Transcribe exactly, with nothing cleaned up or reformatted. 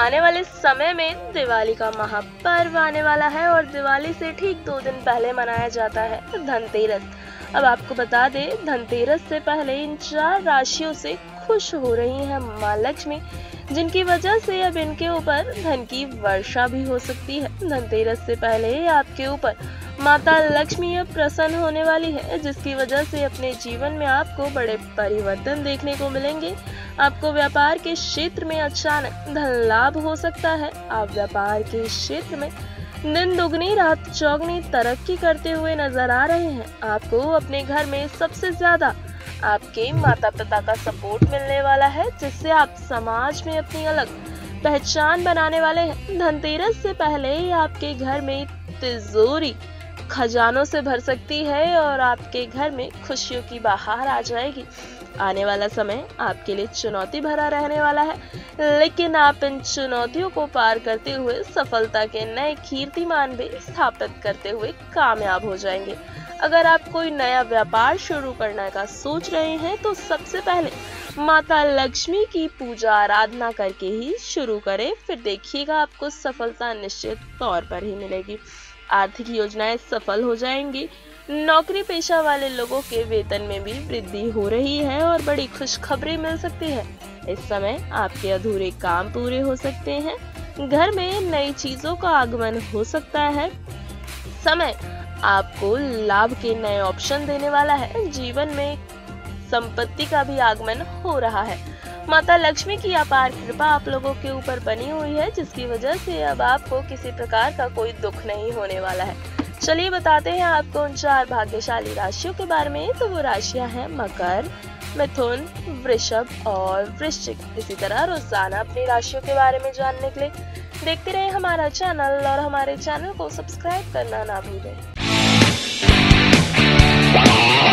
आने वाले समय में दिवाली का महापर्व आने वाला है और दिवाली से ठीक दो दिन पहले मनाया जाता है धनतेरस। अब आपको बता दें, धनतेरस से पहले इन चार राशियों से खुश हो रही है माँ लक्ष्मी, जिनकी वजह से अब इनके ऊपर धन की वर्षा भी हो सकती है। धनतेरस से पहले आपके ऊपर माता लक्ष्मी अब प्रसन्न होने वाली है, जिसकी वजह से अपने जीवन में आपको बड़े परिवर्तन देखने को मिलेंगे। आपको व्यापार के क्षेत्र में अचानक धन लाभ हो सकता है। आप व्यापार के क्षेत्र में दिन दुगनी रात चौगनी तरक्की करते हुए नजर आ रहे हैं। आपको अपने घर में सबसे ज्यादा आपके माता पिता का सपोर्ट मिलने वाला है, जिससे आप समाज में अपनी अलग पहचान बनाने वाले हैं। धनतेरस से पहले आपके घर में तिजोरी खजानों से भर सकती है और आपके घर में खुशियों की बहार आ जाएगी। आने वाला समय आपके लिए चुनौती भरा रहने वाला है, लेकिन आप इन चुनौतियों को पार करते हुए सफलता के नए कीर्तिमान भी स्थापित करते हुए कामयाब हो जाएंगे। अगर आप कोई नया व्यापार शुरू करने का सोच रहे हैं तो सबसे पहले माता लक्ष्मी की पूजा आराधना करके ही शुरू करें, फिर देखिएगा आपको सफलता निश्चित तौर पर ही मिलेगी। आर्थिक योजनाएं सफल हो जाएंगी। नौकरी पेशा वाले लोगों के वेतन में भी वृद्धि हो रही है और बड़ी खुशखबरी मिल सकती है। इस समय आपके अधूरे काम पूरे हो सकते हैं। घर में नई चीजों का आगमन हो सकता है। समय आपको लाभ के नए ऑप्शन देने वाला है। जीवन में संपत्ति का भी आगमन हो रहा है। माता लक्ष्मी की अपार कृपा आप लोगों के ऊपर बनी हुई है, जिसकी वजह से अब आपको किसी प्रकार का कोई दुख नहीं होने वाला है। चलिए बताते हैं आपको उन चार भाग्यशाली राशियों के बारे में। तो वो राशियां हैं मकर, मिथुन, वृषभ और वृश्चिक। इसी तरह रोजाना अपनी राशियों के बारे में जानने के लिए देखते रहे हमारा चैनल और हमारे चैनल को सब्सक्राइब करना ना भूलें।